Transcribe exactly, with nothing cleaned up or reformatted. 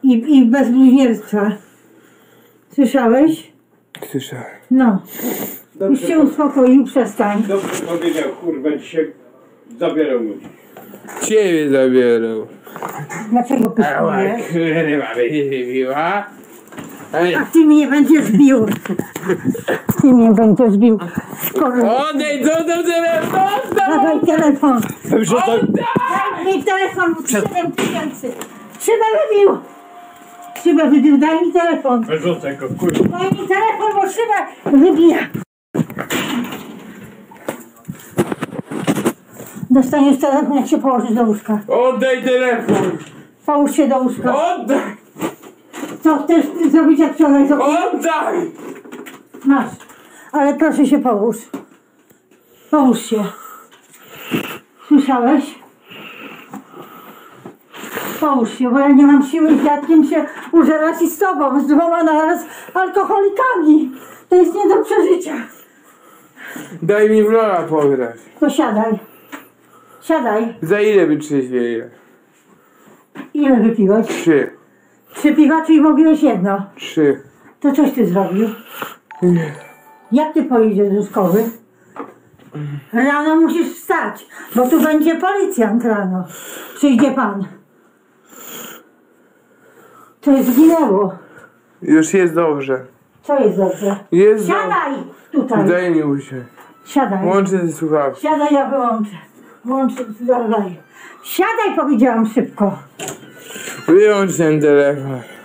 I, i bez bluźnierstwa. Słyszałeś? Słyszałem. No. Już się uspokoił, przestań. Dobrze powiedział, kurwa, dzisiaj zabierał ludzi. Ciebie zabierał. Dlaczego Ała, pyskujesz? kurwa, będzie biła. A ty mnie będziesz bił. Ty mnie będziesz bił. Odejdź, co tam telefon? Dawaj telefon. Oddaj! Daj mi telefon, siedem tysięcy. Szybę wybił. Szybę wybił, daj mi telefon. Wyrzucę go, kurwa. Daj mi telefon, bo szybę wybija. Dostaniesz telefon, jak się położysz do łóżka. Oddaj telefon! Połóż się do łóżka. Oddaj! Co chcesz zrobić, jak wczoraj zrobiłeś? Oddaj! Masz. Ale proszę się połóż. Połóż się. Słyszałeś? Połóż się, bo ja nie mam siły z dziadkiem się użerać i z tobą, z dwoma naraz alkoholikami. To jest nie do przeżycia. Daj mi w lola pograć. To siadaj. Siadaj. Za ile wytrzeźwieje? Ile wypiłeś? Trzy. Trzy piwa, czyli mówiłeś jedno. Trzy. To coś ty zrobił? Nie. Jak ty pojedziesz do szkoły? Rano musisz wstać, bo tu będzie policjant rano. Przyjdzie pan. To jest zginęło. Już jest dobrze. Co jest dobrze? Jest Siadaj tutaj. dobrze. Daj mi usiąść. Siadaj. Łączę ze słuchawką. Siadaj, ja wyłączę. Włączę, dawaj. Siadaj, powiedziałam szybko. Wyłącz ten telefon.